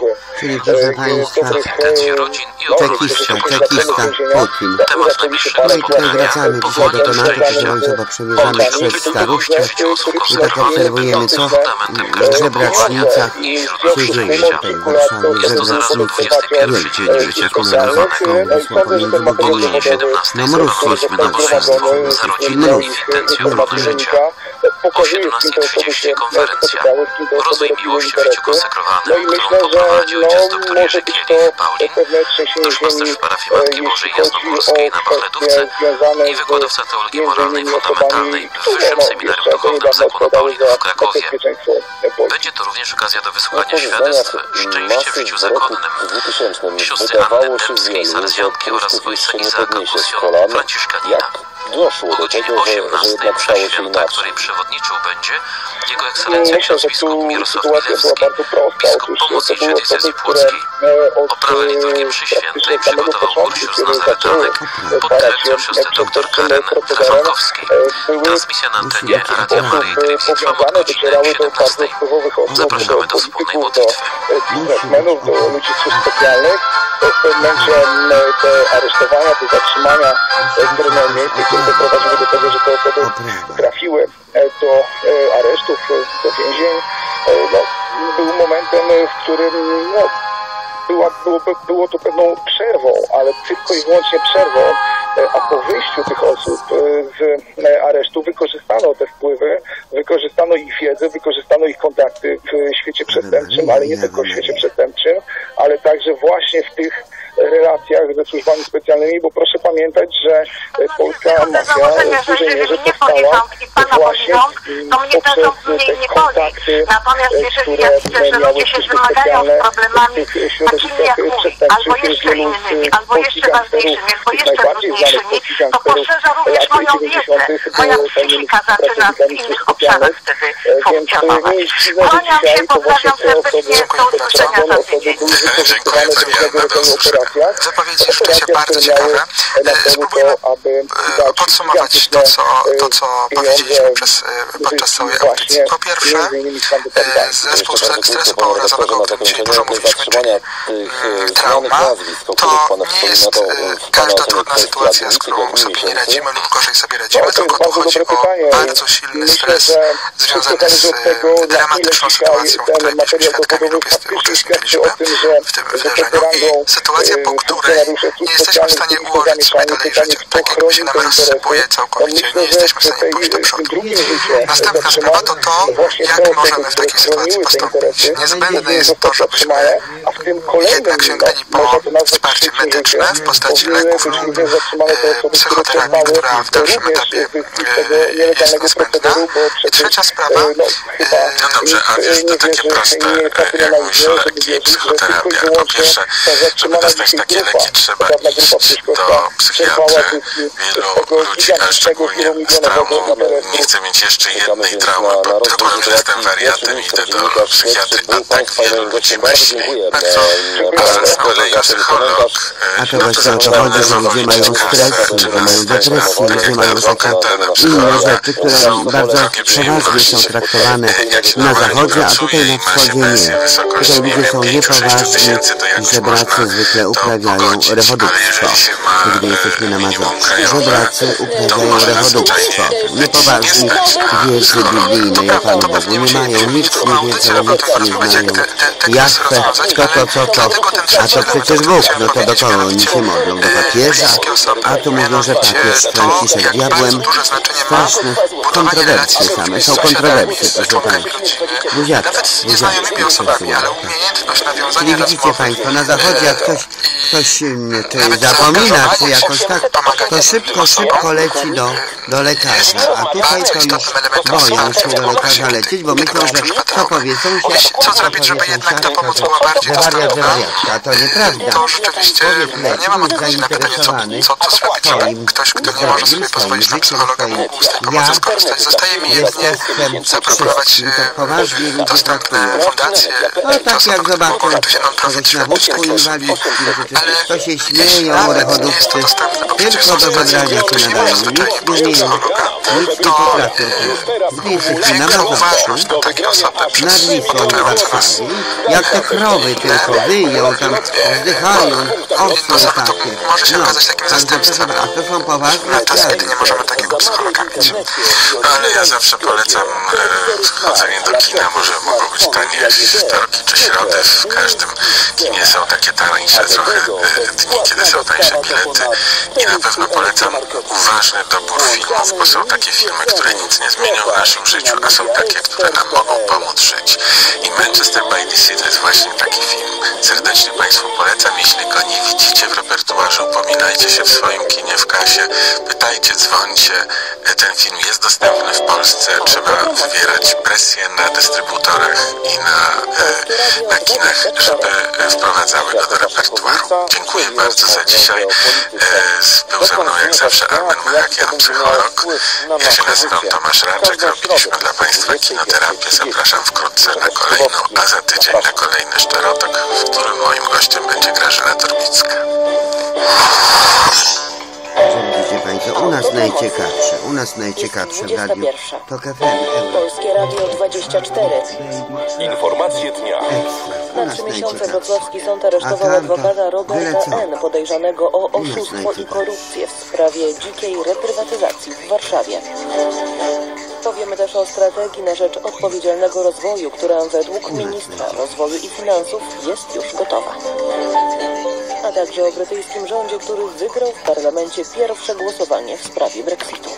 Czyli proszę Państwa, czekista, Putin. No i tutaj wracamy dzisiaj do tematu, proszę Państwa, bo przemierzamy przez Starówkę i tak obserwujemy, co w Żebracznicach się dzieje tutaj w Warszawie. Żebracznicy, Komendozakowo, wysła pomiędzy Bogieniami. No mróz jest i mróz. O 17:30 konferencja Rozwój miłości w życiu konsekrowanym, którą poprowadził ojciec dr Jerzy Kielich Paulin, duszpasterz w parafii Matki Bożej Jasnogórskiej na Bachletówce i wykładowca teologii moralnej fundamentalnej w Wyższym Seminarium Duchownym Zakonu Paulinów w Krakowie. Będzie to również okazja do wysłuchania świadectw szczęścia w życiu zakonnym siostry Anny Dębskiej, salezjantki oraz ojca Izaaka Bosio, franciszkanina. O godzinie 18 msza święta, której przewodniczył będzie Jego Ekscelencja ksiądz biskup Mirosław Milewski, biskup pomocniczy diecezji płockiej. Oprawę liturgii mszy świętej przygotował chór sióstr nazaretanek pod dyrekcją siostry dr Karen Frankowskiej. Transmisja na antenie Radia Maryi Telewizji trwa od godziny 17. Zapraszamy do wspólnej modlitwy. Biznesmenów, do ludzi specjalnych. W pewnym momencie te aresztowania, te zatrzymania, które miały miejsce, które doprowadziły do tego, że te osoby trafiły do aresztów, do więzień, był momentem, w którym było to pewną przerwą, ale tylko i wyłącznie przerwą, a po wyjściu tych osób z aresztu wykorzystano te wpływy, wykorzystano ich wiedzę, wykorzystano ich kontakty w świecie przestępczym, ale nie tylko w świecie przestępczym, ale także właśnie w tych relacjach ze służbami specjalnymi, bo proszę pamiętać, że polska mafia w dużej mierze powstała właśnie poprzez te kontakty, które miały służby specjalne w tych środowiskach przestępczych. Wielu z polskich gangsterów, tych najbardziej znanych polskich gangsterów lat 90. było tajnymi pracownikami służb specjalnych, więc nie jest dziwne, że dzisiaj to właśnie te osoby były wykorzystywane w różnego rodzaju operacjach. Wypowiedzi rzeczywiście bardzo ciekawe. Spróbujmy podsumować to, co powiedzieliśmy podczas całej audycji. Po pierwsze, zespół stresu pourazowego, o którym dzisiaj dużo mówiliśmy, czyli trauma, to nie jest każda trudna sytuacja, z którą sobie nie radzimy lub gorzej sobie radzimy, tylko tu chodzi o bardzo silny stres związany z dramatyczną sytuacją, w której byliśmy świadkami lub uczestniczyliśmy w tym wydarzeniu i sytuacja, po której nie jesteśmy w stanie ułożyć sobie dalej życia. Tak jakby się nam rozsypuje całkowicie, nie jesteśmy w stanie pójść do przodu. Następna sprawa to to, jak możemy w takiej sytuacji postąpić. Niezbędne jest to, żebyśmy jednak sięgnęli po wsparcie medyczne w postaci leków lub psychoterapii, która w dalszym etapie jest niezbędna. I trzecia sprawa... No dobrze, a wiesz, to takie proste, jak mówisz, leki i psychoterapia. Po pierwsze, żeby dostać takie leki, trzeba iść do psychiatry. Wielu ludzi, a szczególnie z traumą, nie chce mieć jeszcze jednej traumy, bo tylko że jestem wariatem i idę do psychiatry, a tak wielu ludzi myśli. A z kolei psycholog, a to właśnie o to chodzi, że ludzie mają stres, ludzie mają depresję, ludzie mają takie inne rzeczy, które bardzo poważnie są traktowane na zachodzie, a tutaj na wschodzie nie. Tutaj ludzie są niepoważni i żebracy zwykle uprawiają rewodówstwo, gdy jesteśmy na Mazowszu. Żebracy uprawiają rewodówstwo. Niepoważni wiedzy biblijnej o Panu Bogu nie mają, nic nie wiedzą, nic nie znają. Jachwę, co, a to przecież Bóg, no to do kogo oni się modlą? Do papieża? A tu mówią, że papież Franciszek diabłem. Straszne kontrowersje same, są kontrowersje, proszę Państwa. Buziaczki, czyli widzicie Państwo, na zachodzie jak ktoś czy zapomina, czy jakoś tak, to szybko leci do lekarza, a tutaj to już boją się do lekarza lecieć, bo myślą, że co powiedzą się, co zrobić, żeby jednak ta pomoc była bardziej dostępna? A to nieprawda. To rzeczywiście nie mam odpowiedzi na pytanie, co zrobić, żeby ktoś, kto nie może sobie pozwolić na psychologa, mógł z tej pomocy skorzystać. Zostaje mi jedynie zaproponować dostępne fundacje, no tak jak zobaczę, kogoś na wózku inwalidzkim, to się śmieją, rewodówcy, tylko do wybrania się nadają, nic nie umieją, nic większą uważność do takiej osoby przez jak te krowy tylko wyją, tam wzdychają, owce takie. Może się okazać takim zastępstwem. A to są poważne na czas, kiedy nie możemy takiego psychologa mieć. Ale ja zawsze polecam chodzenie do kina. Może mogą być tanie wtorki czy środy. W każdym kinie są takie tańsze trochę dni, kiedy są tańsze bilety. I na pewno polecam uważny dobór filmów, bo są takie filmy, które nic nie zmienią w naszym życiu, a są takie, które nam mogą pomóc żyć. I Manchester by the Sea to jest właśnie taki film. Serdecznie Państwu polecam. Jeśli go nie widzicie w repertuarze, upominajcie się w swoim kinie, w kasie, pytajcie, dzwońcie. Ten film jest dostępny w Polsce. Trzeba wywierać presję na dystrybutorach i na kinach, żeby wprowadzały go do repertuaru. Dziękuję bardzo za dzisiaj. Był ze mną jak zawsze Armen Machakian, psycholog. Ja się nazywam Tomasz Raczek. Robiliśmy dla Państwa kinoterapię. Zapraszam wkrótce na kolejną, a za tydzień na kolejny Sztarotok, w którym moim gościem będzie Grażyna Torbicka. Widzicie Państwo, u nas najciekawsze w radiu to KFM. Polskie Radio 24. Informacje dnia. Na 3 miesiące wrocławski sąd aresztował adwokata Roberta N., podejrzanego o oszustwo i korupcję w sprawie dzikiej reprywatyzacji w Warszawie. Powiemy też o strategii na rzecz odpowiedzialnego rozwoju, która według ministra rozwoju i finansów jest już gotowa. A także o brytyjskim rządzie, który wygrał w parlamencie pierwsze głosowanie w sprawie Brexitu.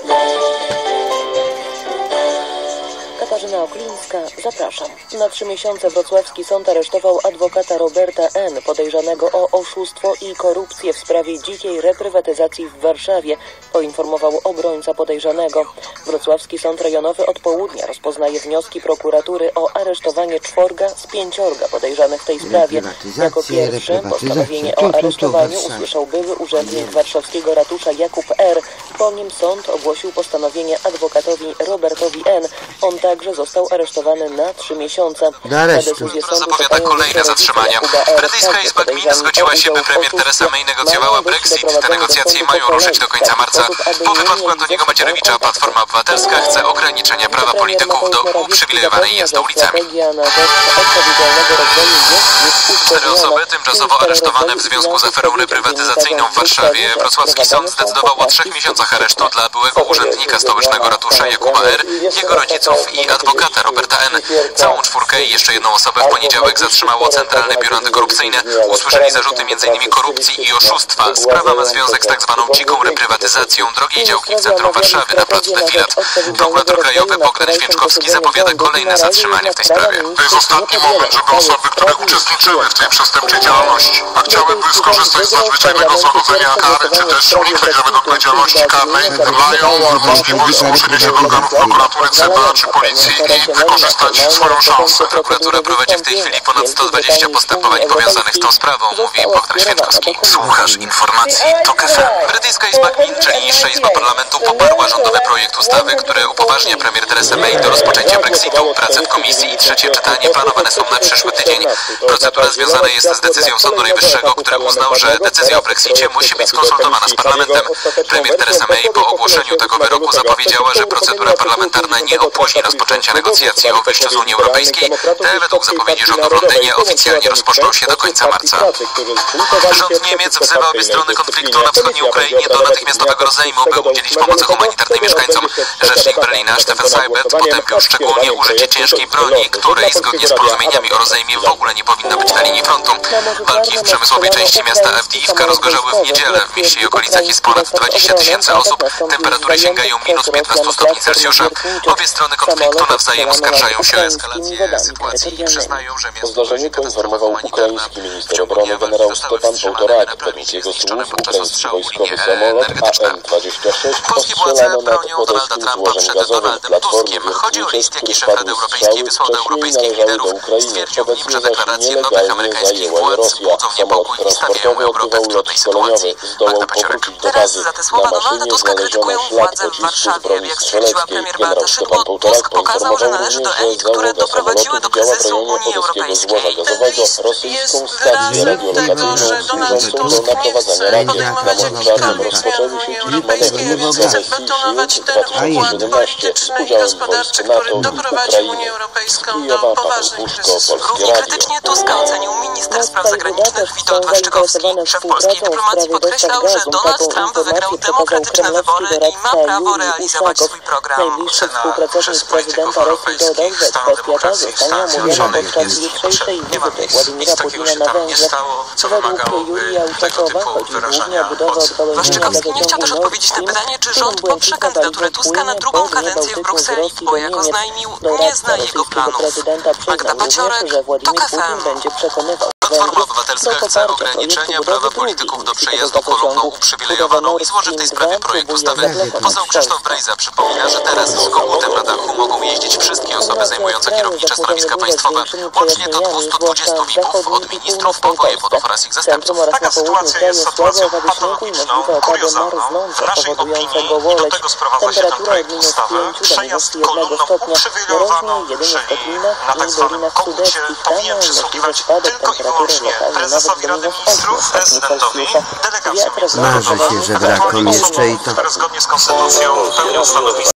Katarzyna Oklińska, zapraszam. Na 3 miesiące wrocławski sąd aresztował adwokata Roberta N., podejrzanego o oszustwo i korupcję w sprawie dzikiej reprywatyzacji w Warszawie, poinformował obrońca podejrzanego. Wrocławski Sąd Rejonowy od południa rozpoznaje wnioski prokuratury o aresztowanie 4 z 5 podejrzanych w tej sprawie. Jako pierwszy postanowienie o aresztowaniu usłyszał były urzędnik warszawskiego ratusza Jakub R. Po nim sąd ogłosił postanowienie adwokatowi Robertowi N. On także został aresztowany na 3 miesiące. Zapowiada kolejne zatrzymania. Brytyjska Izba Gmin zgodziła się, by premier Theresa May negocjowała Brexit. Te negocjacje mają ruszyć do końca marca. Po wypadku Antoniego Macierewicza Platforma Obywatelska chce ograniczenia prawa polityków do uprzywilejowanej jazdy ulicami. 4 osoby tymczasowo aresztowane w związku z aferą reprywatyzacyjną w Warszawie. Wrocławski sąd zdecydował o 3 miesiącach aresztu dla byłego urzędnika stołecznego ratusza Jakuba R., jego rodziców i adwokata Roberta N. Całą 4 i jeszcze jedną osobę w poniedziałek zatrzymało Centralne Biuro Antykorupcyjne. Usłyszeli zarzuty m.in. korupcji i oszustwa. Sprawa ma związek z tzw. dziką reprywatyzacją drogiej działki w centrum Warszawy na placu Defilat. Prokurator krajowy Bogdan Święczkowski zapowiada kolejne zatrzymania w tej sprawie. To jest ostatni moment, żeby osoby, które uczestniczyły w tej przestępczej działalności, a chciałyby skorzystać z nadzwyczajnego zachodzenia kary, czy też uniknąć nawet odpowiedzialności karnej, mają możliwość zgłoszenia się do organów prokuratury, CBA czy policji i wykorzystać swoją szansę. Prokuratura prowadzi w tej chwili ponad 120 postępowań powiązanych z tą sprawą, mówi Bogdan Święczkowski. Słuchasz informacji TOK FM. Brytyjska Izba Gmin, czyli niższa Izba Parlamentu, poparła rządowy projekt ustawy, który upoważnia premier Theresę May do rozpoczęcia Brexitu. Prace w komisji i trzecie czytanie planowane są na przyszły tydzień. Procedura związana jest z decyzją Sądu Najwyższego, który uznał, że decyzja o Brexicie musi być skonsultowana z parlamentem. Premier Theresa May po ogłoszeniu tego wyroku zapowiedziała, że procedura parlamentarna nie opóźni rozpoczęcia negocjacji o wyjściu z Unii Europejskiej. Te według zapowiedzi rządu w Londynie oficjalnie rozpoczną się do końca marca. Rząd Niemiec wzywa obie strony konfliktu na wschodniej Ukrainie do natychmiastowego rozejmu, by udzielić pomocy humanitarnej mieszkańcom. Rzecznik Berlina Stefan Seibert potępił szczególnie użycie ciężkiej broni, której zgodnie z porozumieniami o rozejmie w ogóle nie powinno być na linii frontu. Walki w przemysłowej części miasta Awdijiwka rozgorzały w niedzielę. W mieście i okolicach jest ponad 20 000 osób. Temperatury sięgają minus 15 stopni Celsjusza. Obie strony konfliktu nawzajem oskarżają się o eskalację sytuacji i przyznają, że miasto... O zdarzeniu poinformował ukraiński minister obrony generał Stefan Poltorak. Według jego słów ukraiński wojskowy samolot AN-26 Polskie władze bronią Donalda Trumpa przed Donaldem Tuskiem. Chodzi o list, jaki szef Rady Europejskiej wysłał do europejskich liderów. Stwierdził w nim, że deklaracje nowych amerykańskich władz Rosja. Samolot transportowy odbywał lot szkoleniowy. Zdołał powrócić do bazy. Na maszynie znaleziono ślad pocisku z broni strzeleckiej. Generał Stefan Połtorak poinformował również, że załoga samolotu widziała w rejonie poryskiego złoża gazowego rosyjską stację radiolokacyjną służącą do naprowadzania rakiet. Na Morzu Czarnym rozpoczęły się dziś manewry wobec Sesji Shield 2017 z udziałem wojsk NATO i Ukrainy. Kijowa, Paweł Puszko, Polskie Równie Radio. krytycznie Tuska ocenił minister spraw zagranicznych Witold Waszczykowski. Szef polskiej dyplomacji podkreślał, że Donald Trump wygrał demokratyczne wybory i ma prawo realizować swój program. Najbliższy współpracownik prezydenta Rosji dodał, że kwestia ta zostanie omówiona podczas jutrzejszej wizyty Władimira Putina na Węgrzech. Według Julii Łukasowa chodzi głównie o budowę odwołania Waszczykowski nie chciał też odpowiedzieć na pytanie, czy rząd poprze kandydaturę Tuska na drugą kadencję w Brukseli, bo jak oznajmił, nie zna jego planów. Magda Paciorek, TOK FM. Platforma Obywatelska chce ograniczenia prawa polityków do przejazdu kolumną uprzywilejowaną i złoży w tej sprawie projekt ustawy. Poseł Krzysztof Brejza przypomina, że teraz z kogutem na dachu mogą jeździć wszystkie osoby zajmujące kierownicze stanowiska państwowe, łącznie do 220 VIP-ów od ministrów po wojewodów oraz ich zastępców. Taka sytuacja jest sytuacją patologiczną, kuriozalną, w naszej opinii i do tego sprowadza się ten projekt ustawy. Przejazd kolumną uprzywilejowaną, czyli na tak zwanym kogucie powinien przysługiwać tylko i wyłącznie prezesowi Rady Ministrów, prezydentowi, delegacji Marzy się, że brakuje jeszcze i to. które zgodnie z konstytucją pełnią stanowisko